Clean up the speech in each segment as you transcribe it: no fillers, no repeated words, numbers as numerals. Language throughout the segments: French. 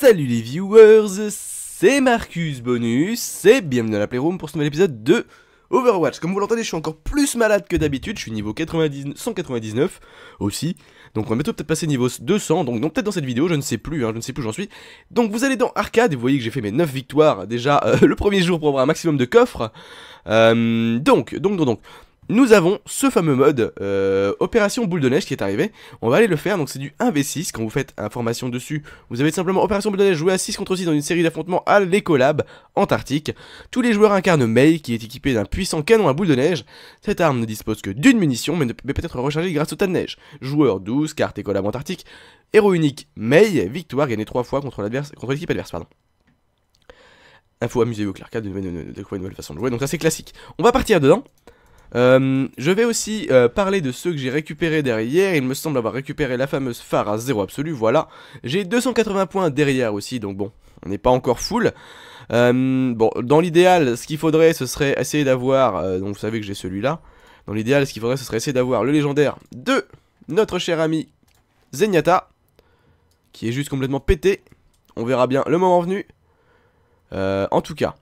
Salut les viewers, c'est Marcus Bonus et bienvenue dans la Playroom pour ce nouvel épisode de Overwatch. Comme vous l'entendez, je suis encore plus malade que d'habitude, je suis niveau 199 aussi. Donc on va bientôt peut-être passer niveau 200, donc peut-être dans cette vidéo, je ne sais plus, je ne sais plus où j'en suis. Donc vous allez dans Arcade et vous voyez que j'ai fait mes 9 victoires déjà le premier jour pour avoir un maximum de coffres. Donc, nous avons ce fameux mode Opération Boule de Neige qui est arrivé. On va aller le faire, donc c'est du 1v6. Quand vous faites information dessus, vous avez simplement Opération Boule de Neige jouer à 6 contre 6 dans une série d'affrontements à l'Ecolab Antarctique. Tous les joueurs incarnent Mei qui est équipé d'un puissant canon à boule de neige. Cette arme ne dispose que d'une munition mais peut être rechargée grâce au tas de neige. Joueur 12, carte Ecolab Antarctique. Héros unique Mei, victoire gagnée 3 fois contre l'équipe adverse. Info, amusez-vous avec l'arcade, découvrir une nouvelle façon de jouer, donc ça c'est classique. On va partir dedans. Je vais aussi parler de ceux que j'ai récupérés derrière. Il me semble avoir récupéré la fameuse phare à 0 absolu, voilà. J'ai 280 points derrière aussi, donc bon, on n'est pas encore full. Bon, dans l'idéal, ce qu'il faudrait, ce serait essayer d'avoir, donc vous savez que j'ai celui-là. Dans l'idéal, ce qu'il faudrait, ce serait essayer d'avoir le légendaire de notre cher ami Zenyatta, qui est juste complètement pété. On verra bien le moment venu. En tout cas...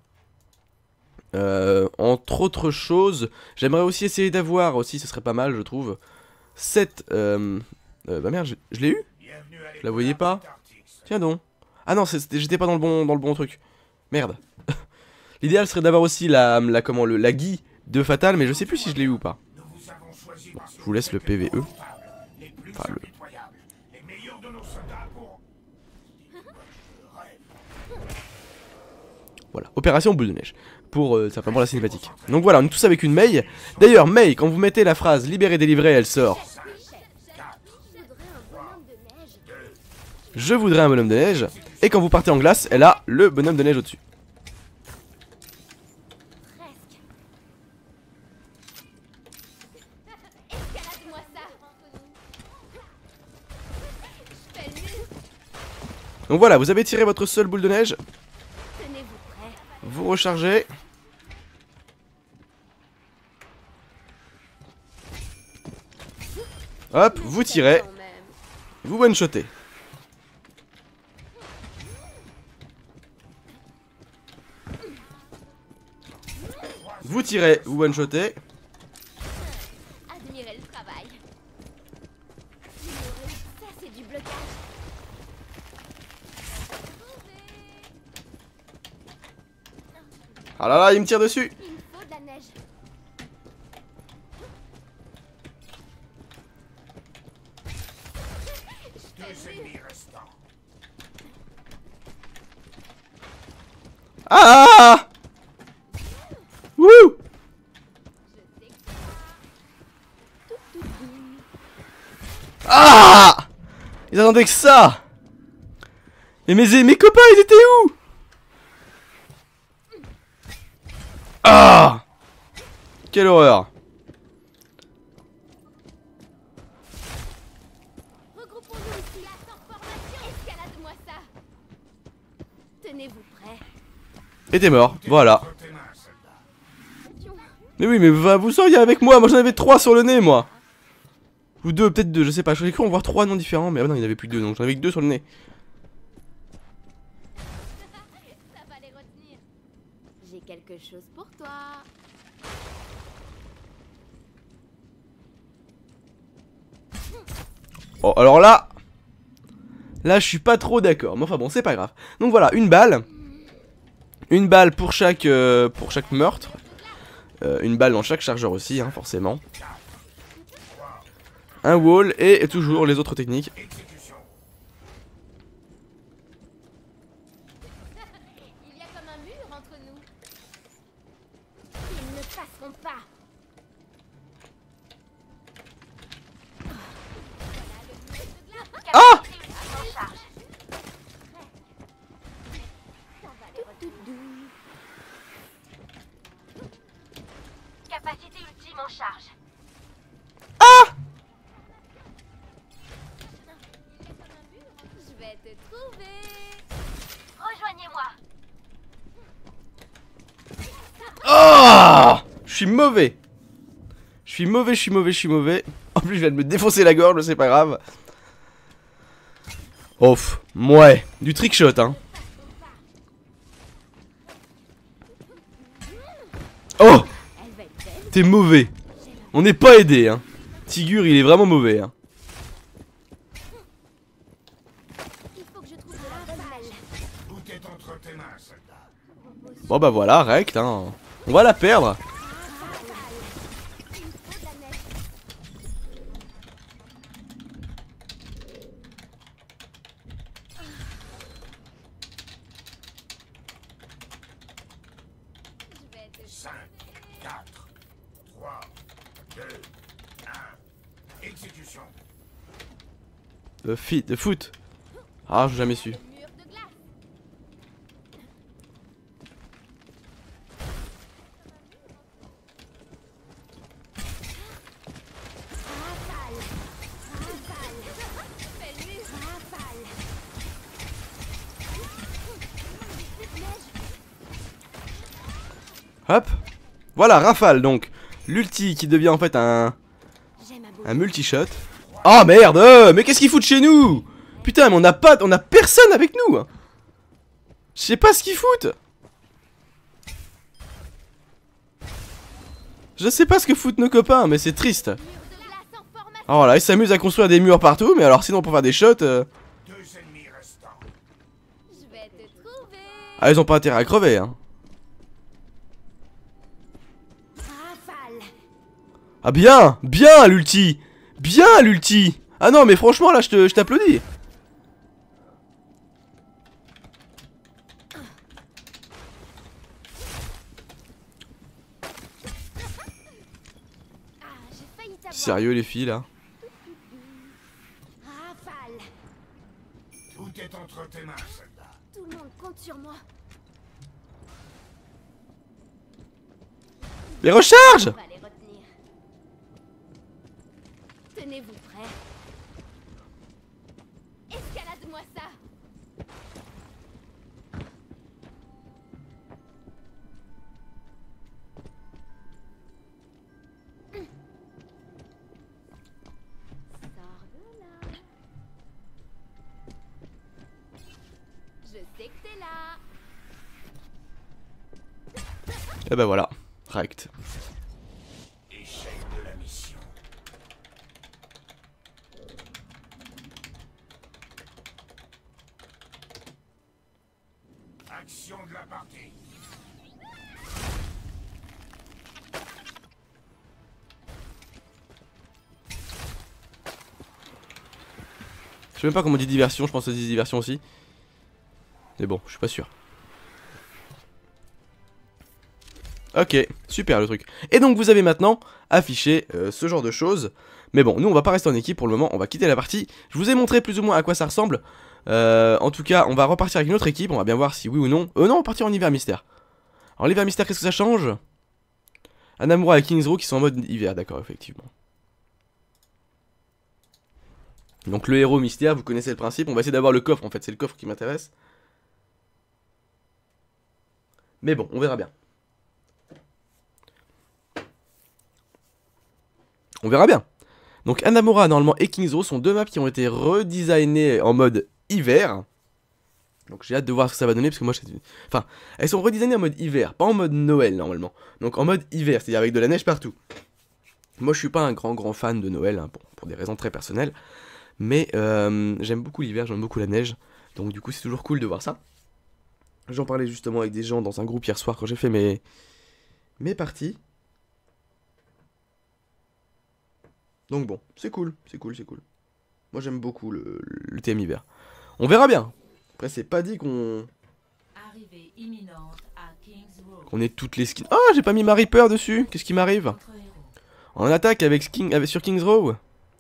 entre autres choses, j'aimerais aussi essayer d'avoir aussi, ce serait pas mal je trouve, cette... bah merde, je l'ai eu? Je la voyais pas? Tiens donc. Ah non, j'étais pas dans le bon truc. Merde. L'idéal serait d'avoir aussi la Gui de Fatal, mais je sais plus si je l'ai eu ou pas. Bon, je vous laisse le PVE. Enfin, le... Voilà, opération boule de neige. Pour simplement la cinématique. Donc voilà, on est tous avec une Mei. D'ailleurs, Mei, quand vous mettez la phrase libéré, délivré, elle sort. Je voudrais un bonhomme de neige. Et quand vous partez en glace, elle a le bonhomme de neige au-dessus. Donc voilà, vous avez tiré votre seule boule de neige. Vous rechargez. Hop, vous tirez. Vous one-shotez. Vous tirez, vous one-shotez. Admirez le travail. Ça, c'est du blocage. Ah là là, il me tire dessus. Il me faut de la neige. Ah! Wouh! Ah! Ils attendaient que ça! Et mes copains, ils étaient où? Ah! Quelle horreur! Regroupons-nous ici là, sans formation. Escalade-moi ça. Tenez-vous prêts. Et t'es mort, voilà. Mais oui, mais vous seriez avec moi, moi j'en avais 3 sur le nez, moi. Ou 2, peut-être 2, je sais pas, je cru en voir 3 noms différents, mais non, il n'y en avait plus que 2, donc j'en avais que 2 sur le nez. Ça va les retenir. J'ai quelque chose pour toi. Oh, alors là je suis pas trop d'accord, mais enfin bon, c'est pas grave. Donc voilà, une balle. Une balle pour chaque meurtre. Une balle dans chaque chargeur aussi, hein, forcément. Un wall et toujours les autres techniques. Il y a comme un mur entre nous. Ils ne passeront pas. Ah! Capacité ultime en charge. Ah! Je vais te trouver. Rejoignez-moi. Oh! Je suis mauvais. Je suis mauvais. En plus, je viens de me défoncer la gorge, c'est pas grave. Ouf, ouais, du trickshot hein. Oh, Elle va être belle. t'es mauvais. On n'est pas aidé hein. Tigur il est vraiment mauvais hein. Il faut que je trouve la balle. Tout est entre tes mains, soldat. Bon bah voilà, rect hein. On va la perdre. Il me faut de la neige. Je vais être 5, 4, 3, 2, 1. Exécution. De foot. Ah, j'ai jamais su. mur de glace. Rafale. Rafale. Fais le mur. Rafale. Hop. Voilà, rafale donc. L'ulti qui devient en fait un J'aime à un multi-shot. Ah merde, mais qu'est-ce qu'ils foutent chez nous? Putain, mais on a personne avec nous. Je sais pas ce qu'ils foutent. Je sais pas ce que foutent nos copains, mais c'est triste. mur de glace en formation. Oh là, ils s'amusent à construire des murs partout, mais alors sinon pour faire des shots, 2 ennemis restants. Je vais te trouver. ah ils ont pas intérêt à crever hein. Rafale. Ah bien, bien l'ulti, bien l'ulti. Ah non mais franchement là je t'applaudis. Ah, j'ai failli t'avoir. Sérieux les filles là. Rafale. Tout est entre tes mains, soldat. Tout le monde compte sur moi. Les recharges. On va les retenir. Tenez-vous prêts. Escalade-moi ça. Sors de là. Je sais que t'es là. Et ben voilà, rect. Échec de la mission. Action de la partie. Je sais même pas comment on dit diversion, je pense que ça dit diversion aussi. Mais bon, je suis pas sûr. Ok, super le truc. Et donc vous avez maintenant affiché ce genre de choses. Mais bon, nous on va pas rester en équipe pour le moment, on va quitter la partie. Je vous ai montré plus ou moins à quoi ça ressemble. En tout cas, on va repartir avec une autre équipe, on va bien voir si oui ou non. Non, on va partir en hiver mystère. Alors l'hiver mystère, qu'est-ce que ça change? Anamura et Kings Row qui sont en mode hiver, d'accord, effectivement. Donc le héros mystère, vous connaissez le principe, on va essayer d'avoir le coffre en fait, c'est le coffre qui m'intéresse. Mais bon, on verra bien. On verra bien. Donc Anamura normalement et Kings Row sont deux maps qui ont été redesignés en mode hiver. Donc j'ai hâte de voir ce que ça va donner parce que moi enfin, elles sont redesignées en mode hiver, pas en mode Noël normalement. Donc en mode hiver, c'est-à-dire avec de la neige partout. Moi je suis pas un grand fan de Noël, hein, pour des raisons très personnelles. Mais j'aime beaucoup l'hiver, j'aime beaucoup la neige. Donc du coup c'est toujours cool de voir ça. J'en parlais justement avec des gens dans un groupe hier soir quand j'ai fait mes parties. Donc bon, c'est cool, c'est cool, c'est cool. Moi j'aime beaucoup le thème hiver. On verra bien. Après c'est pas dit qu'on Arrivée imminente à Kings Row. ait toutes les skins. Oh, j'ai pas mis ma Reaper dessus. Qu'est-ce qui m'arrive? Notre héros. En attaque sur Kings Row.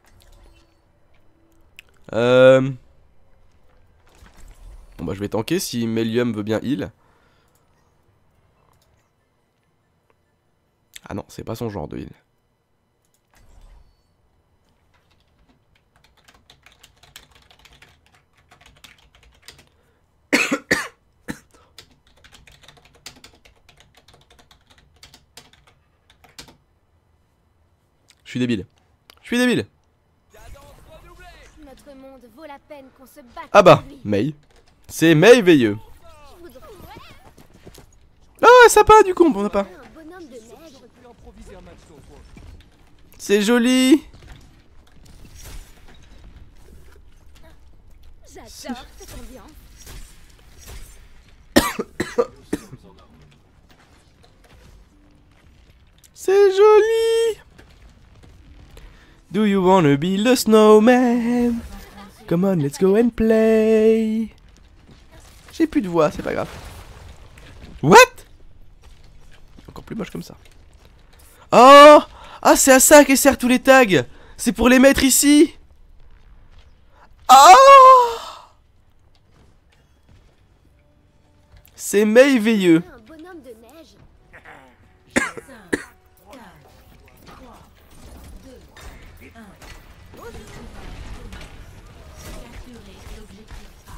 Bon bah je vais tanker si Melium veut bien heal. Ah non, c'est pas son genre de heal. Je suis débile. Je suis débile. Notre monde vaut la peine qu'on se batte Ah bah, pour lui. Mei. C'est Mei Veilleux. Je voudrais Ah, sympa du coup, on n'a pas. un bonhomme de neige. C'est joli. J'adore cette ambiance. C'est joli. Do you wanna be the snowman? Come on, let's go and play. J'ai plus de voix, c'est pas grave. What? Encore plus moche comme ça. Oh! Ah, c'est à ça que servent tous les tags. C'est pour les mettre ici. Oh! C'est Mei Veilleux. Un bonhomme de neige. 5, 4, 3, 2, 1. Capturez l'objectif A.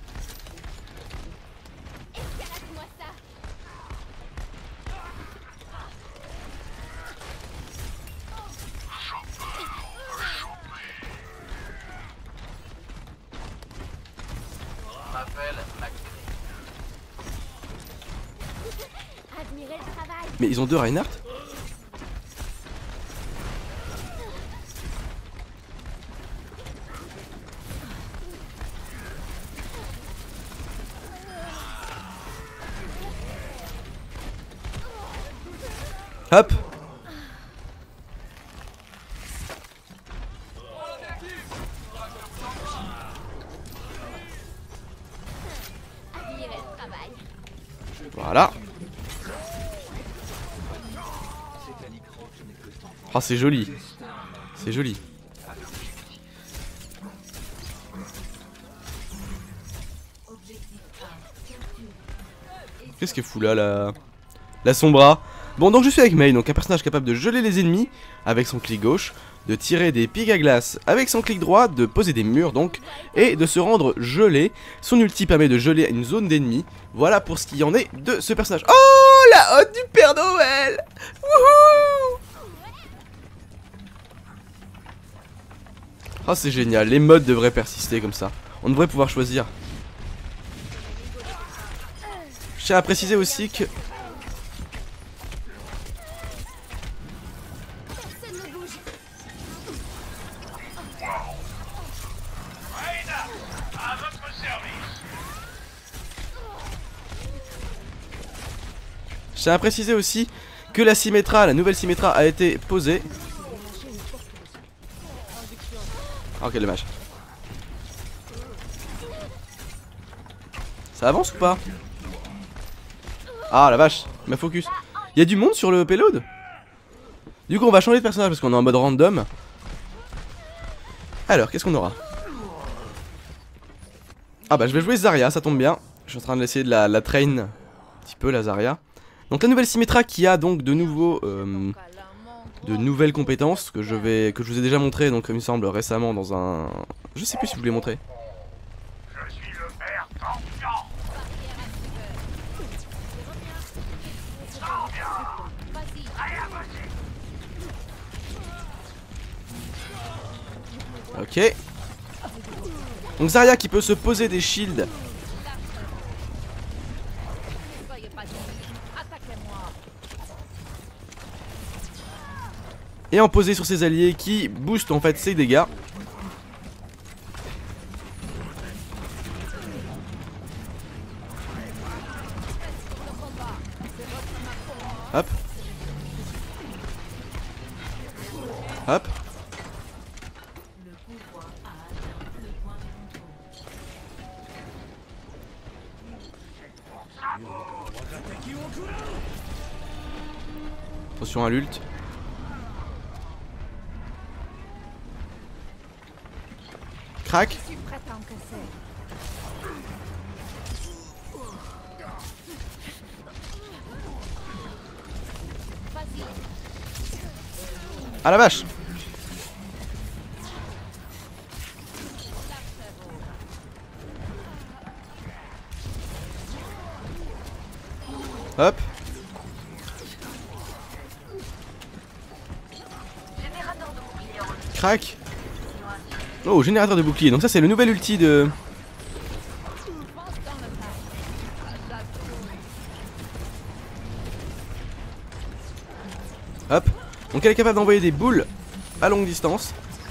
Escalade-moi ça. Admirez le travail. Mais ils ont deux Reinhardt? Hop. Admirez le travail. Voilà. Oh, c'est joli. C'est joli. Qu'est-ce qu'elle fout là, la Sombra? Bon, donc je suis avec Mei, donc un personnage capable de geler les ennemis avec son clic gauche, de tirer des pics à glace avec son clic droit, de poser des murs donc, et de se rendre gelé. Son ulti permet de geler une zone d'ennemis. Voilà pour ce qu'il y en est de ce personnage. Oh, la hotte du Père Noël! Wouhou! Oh, c'est génial, les modes devraient persister comme ça. On devrait pouvoir choisir. Je tiens à préciser aussi que... Personne ne bouge. À votre service. Je tiens à préciser aussi que la Symmetra, la nouvelle Symmetra a été posée. Oh, quel dommage. Ça avance ou pas? Ah la vache, ma focus. Il y a du monde sur le payload? Du coup on va changer de personnage parce qu'on est en mode random. Alors qu'est-ce qu'on aura? Ah bah je vais jouer Zarya, ça tombe bien. Je suis en train d'essayer de la train un petit peu la Zarya. Donc la nouvelle Symmetra qui a donc de nouveaux de nouvelles compétences que je vous ai déjà montré donc il me semble récemment dans un... Je sais plus si je vous l'ai montré. Je suis le père Campion. Ok. Donc Zarya qui peut se poser des shields. Et en poser sur ses alliés qui boostent en fait ses dégâts. Hop. Hop. Attention à l'ult. Crac. Je suis prête à en casser. Ah la vache. Hop. Crac. Oh, générateur de bouclier. Donc ça c'est le nouvel ulti de... Hop. Donc elle est capable d'envoyer des boules à longue distance.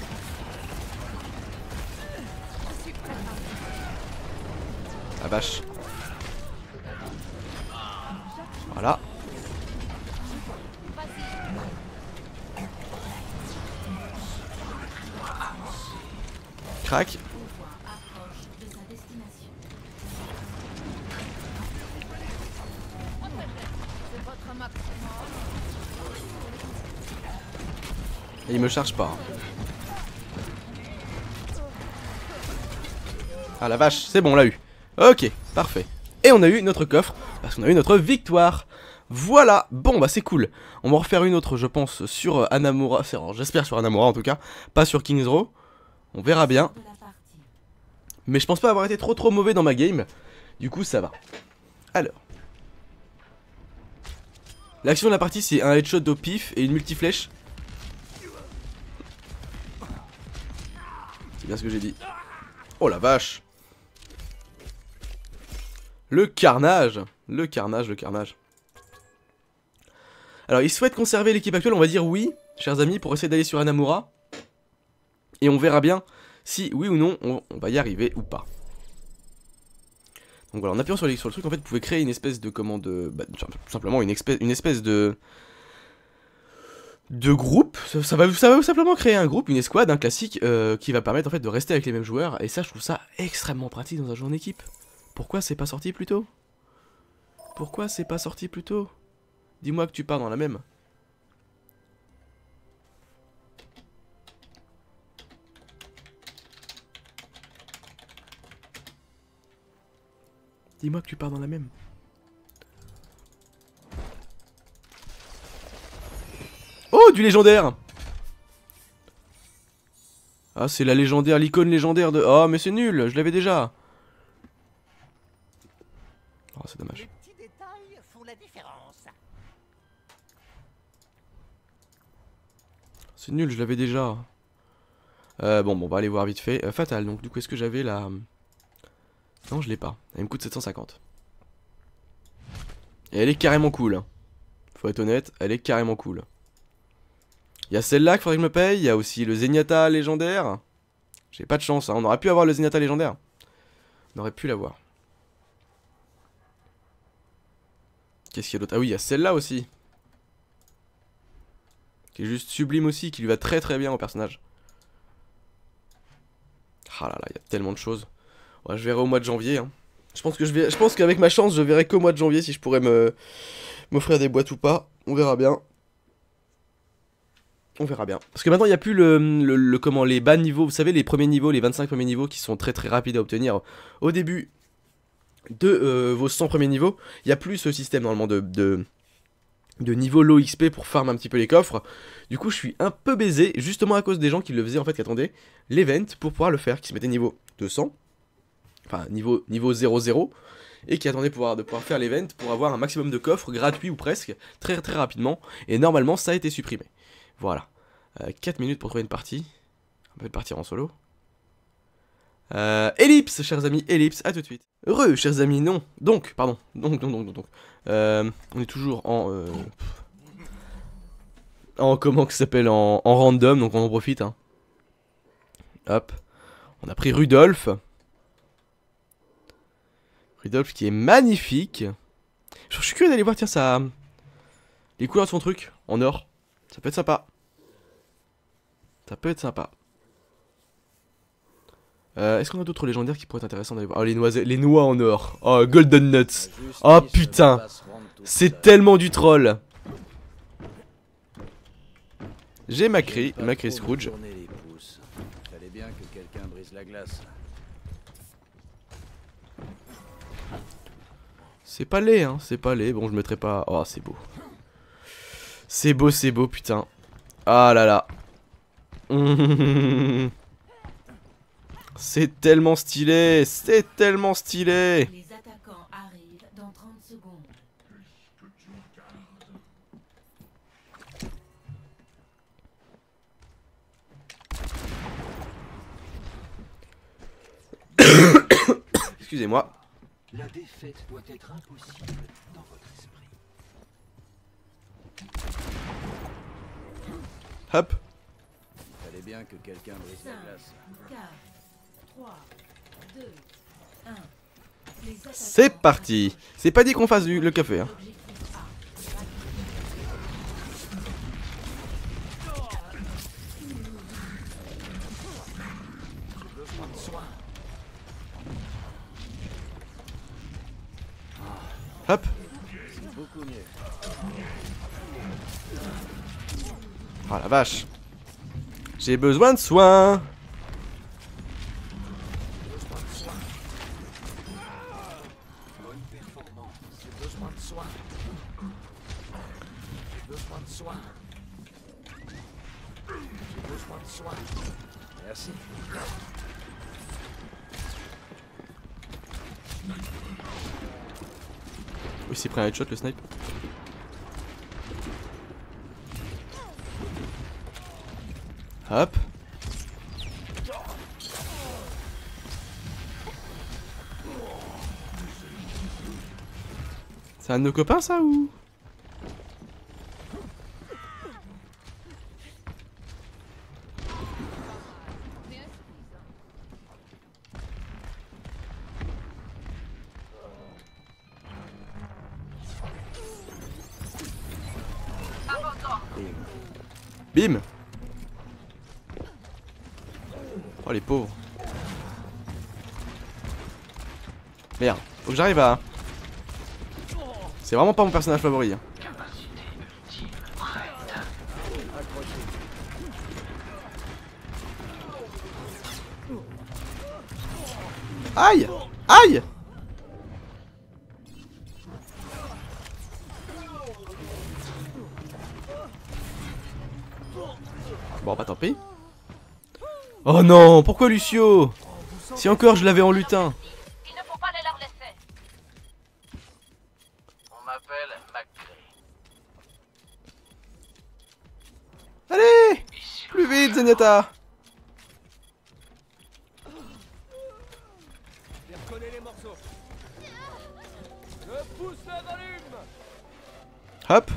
La vache. Voilà. Crac. Et il me charge pas. Ah la vache, c'est bon, on l'a eu. Ok, parfait. Et on a eu notre coffre, parce qu'on a eu notre victoire. Voilà, bon bah c'est cool. On va en refaire une autre je pense sur Hanamura, j'espère sur Hanamura en tout cas, pas sur King's Row. On verra bien. Mais je pense pas avoir été trop mauvais dans ma game. Du coup ça va. Alors. L'action de la partie c'est un headshot au pif et une multiflèche. C'est bien ce que j'ai dit. Oh la vache. Le carnage. Le carnage, le carnage. Alors il souhaite conserver l'équipe actuelle, on va dire oui, chers amis, pour essayer d'aller sur Hanamura. Et on verra bien si oui ou non on va y arriver ou pas. Donc voilà, en appuyant sur le truc, en fait vous pouvez créer une espèce de commande, bah, tout simplement une espèce de groupe. Ça va simplement créer un groupe, une escouade, un classique, qui va permettre en fait de rester avec les mêmes joueurs. Et ça je trouve ça extrêmement pratique dans un jeu en équipe. Pourquoi c'est pas sorti plus tôt? Pourquoi c'est pas sorti plus tôt? Dis-moi que tu pars dans la même. Dis-moi que tu pars dans la même. Oh, du légendaire! Ah, c'est la légendaire, l'icône légendaire de... Oh, mais c'est nul, je l'avais déjà. Oh, c'est dommage. Les petits détails font la différence. C'est nul, je l'avais déjà. Bon, on va aller voir vite fait. Fatal, donc du coup, est-ce que j'avais la... Non, je l'ai pas. Elle me coûte 750. Et elle est carrément cool. Faut être honnête, elle est carrément cool. Il y a celle-là qu'il faudrait que je me paye. Il y a aussi le Zenyatta légendaire. J'ai pas de chance, hein. On aurait pu avoir le Zenyatta légendaire. On aurait pu l'avoir. Qu'est-ce qu'il y a d'autre? Ah oui, il y a celle-là aussi. Qui est juste sublime aussi, qui lui va très bien au personnage. Ah là là, il y a tellement de choses. Ouais, je verrai au mois de janvier. Hein. Je pense qu'avec ma chance, je verrai qu'au mois de janvier si je pourrais m'offrir des boîtes ou pas. On verra bien. On verra bien. Parce que maintenant, il n'y a plus les bas niveaux. Vous savez, les premiers niveaux, les 25 premiers niveaux qui sont très rapides à obtenir au début de vos 100 premiers niveaux. Il n'y a plus ce système normalement de niveau low XP pour farm un petit peu les coffres. Du coup, je suis un peu baisé, justement à cause des gens qui le faisaient en fait, qui attendaient l'event pour pouvoir le faire, qui se mettaient niveau 200. Enfin, niveau 0-0, et qui attendaient de pouvoir faire l'event pour avoir un maximum de coffres, gratuits ou presque, très rapidement, et normalement ça a été supprimé. Voilà. 4 minutes pour trouver une partie. On peut partir en solo. Ellipse, chers amis, ellipse, à tout de suite. Heureux, chers amis, non. Donc, pardon, donc. On est toujours en comment que ça s'appelle, en random, donc on en profite, hein. Hop. On a pris Rudolph. Rudolph qui est magnifique. Je suis curieux d'aller voir, tiens, ça... les couleurs de son truc, en or. Ça peut être sympa. Ça peut être sympa. Est-ce qu'on a d'autres légendaires qui pourraient être intéressants d'aller voir? Oh, les noix en or. Oh, Golden Nuts. Oh, putain. C'est tellement du troll. J'ai Macri Scrooge. C'est pas laid, hein, c'est pas laid. Bon, je mettrai pas... Oh, c'est beau. C'est beau, putain. Ah là là. C'est tellement stylé. C'est tellement stylé. Les attaquants arrivent dans 30 secondes. Excusez-moi. La défaite doit être impossible dans votre esprit. Hop. Fallait bien que quelqu'un brise la 5, glace. 4, 3, 2, 1. Les attaquants C'est parti. C'est pas dit qu'on fasse le café. Hein. objectif A. Hop. Beaucoup mieux. Oh la vache. J'ai besoin de soins. Bonne performance. J'ai besoin de soins. J'ai besoin de soins. J'ai besoin de soins. Merci. Oui, c'est pris un headshot le snipe. Hop. C'est un de nos copains ça ou? Bim. Oh les pauvres. Merde, faut que j'arrive à... C'est vraiment pas mon personnage favori. Hein. Aïe. Aïe. Bon bah tant pis. Oh non, pourquoi Lucio? Si encore je l'avais en lutin. Il ne faut pas les leur laisser. On m'appelle McCree. Allez. Plus vite Zenyatta. Hop.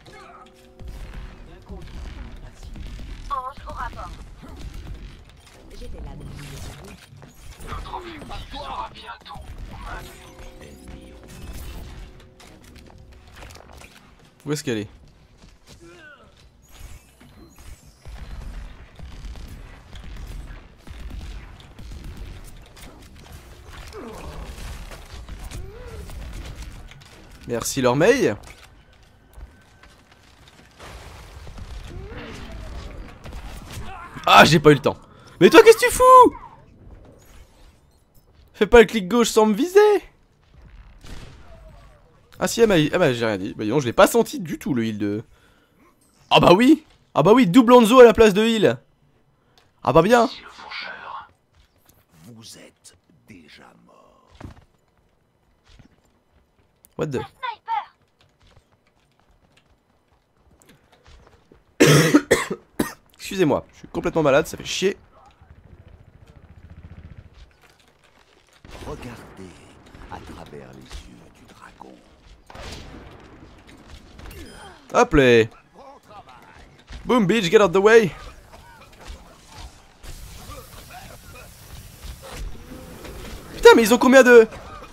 Ange au rapport. Notre objectif sera bientôt maintenu. Où est-ce qu'elle est? Merci Lormeil. Ah, j'ai pas eu le temps. Mais toi, qu'est-ce que tu fous? Fais pas le clic gauche sans me viser. Ah si, ah bah j'ai rien dit. Bah non, je l'ai pas senti du tout le heal de... Ah bah oui. Ah bah oui, double Hanzo à la place de heal. Ah bah bien. Si le fourcheur. Vous êtes déjà mort. What the... Excusez-moi, je suis complètement malade, ça fait chier. Regardez à travers les yeux du dragon. Hop là. Boom bitch, get out the way. Putain mais ils ont combien de...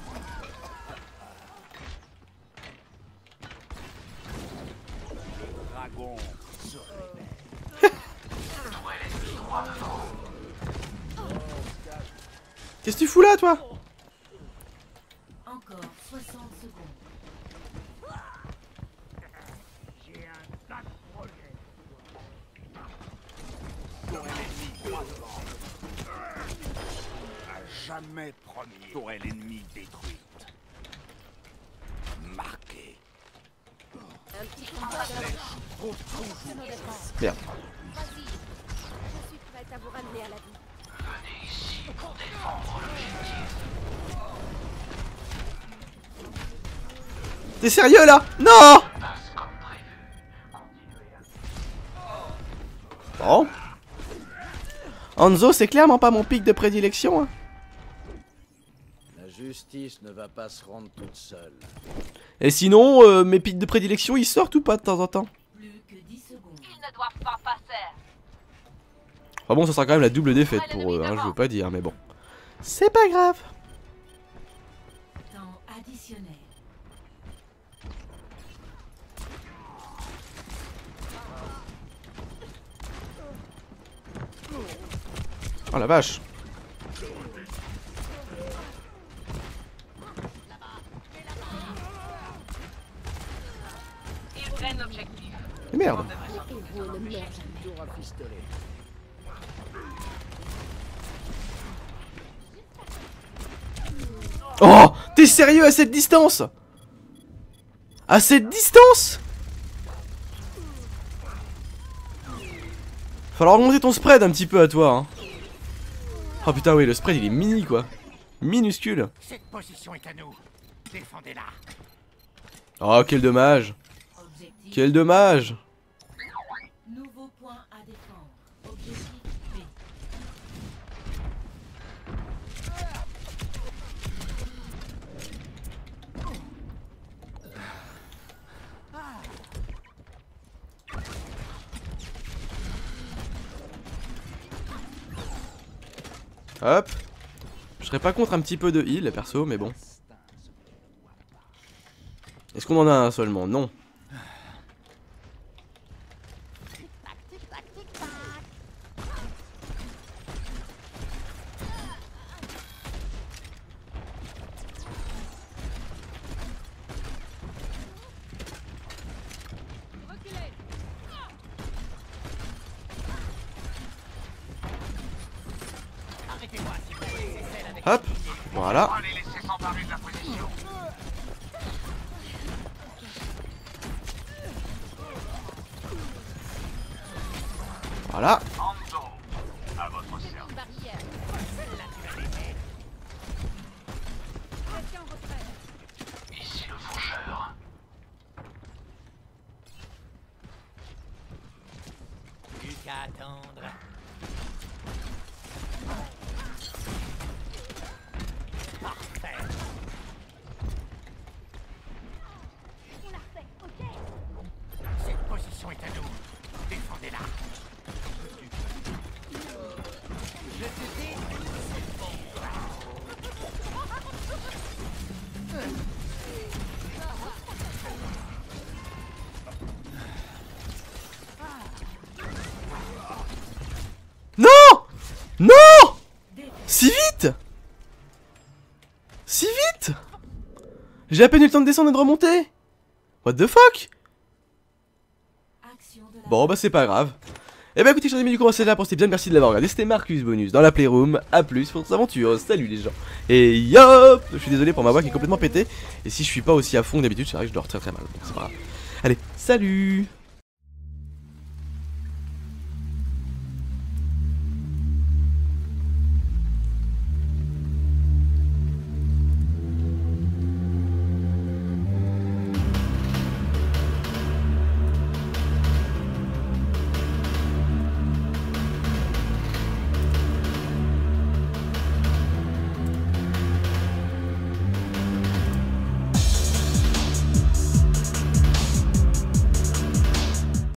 Dragon se Qu'est-ce que tu fous là toi? Encore 60 secondes. jamais promis. J'aurai l'ennemi détruite. Marqué. Un petit coup de Merde. Vas-y. Je suis prête à vous ramener à la vie. Venez ici pour défendre l'objectif. T'es sérieux là? Non. Passe comme prévu. Continuez à... Bon. Hanzo c'est clairement pas mon pic de prédilection hein. La juge justice ne va pas se rendre toute seule. Et sinon, mes pics de prédilection, ils sortent ou pas de temps en temps? Plus que 10 secondes. Ils ne doivent pas passer. Enfin bon, ça sera quand même la double défaite pour eux, hein, je veux pas dire, mais bon. C'est pas grave. Temps additionnel. Oh la vache. Ils prennent l'objectif. Et merde. Héros ne meurt jamais. Toujours un pistolet. Oh, t'es sérieux à cette distance? À cette distance? Falloir augmenter ton spread un petit peu à toi, hein. Oh putain, oui, le spread il est mini quoi. Minuscule. Cette position est à nous. Défendez-la. Oh, quel dommage. Objectif. Quel dommage. Nouveau point à défendre. Objectif B. Hop. Je serais pas contre un petit peu de heal perso, mais bon. Est-ce qu'on en a un seulement? Non. Reculez. Arrêtez-moi si vous voulez. C'est celle avec Hop. Voilà. On va les laisser s'emparer de la position. Voilà. Ando, à votre service. Une barrière. Restez en retrait. Ici le faucheur. plus qu'à attendre. Parfait. On la refait, ok? Cette position est à nous. Défendez-la. Je te dis, c'est bon. Non! Non! Si vite! Si vite! J'ai à peine eu le temps de descendre et de remonter! What the fuck? Action de la Bon bah c'est pas grave. Et bah écoutez chers amis, du coup on va se laisser là pour cet épisode, merci de l'avoir regardé, c'était Marcus Bonus dans la Playroom, à plus pour cette aventure, salut les gens. Et yop! Je suis désolé pour ma voix qui est complètement pétée, et si je suis pas aussi à fond que d'habitude, c'est vrai que je dors très très mal, donc c'est pas grave. Allez, salut!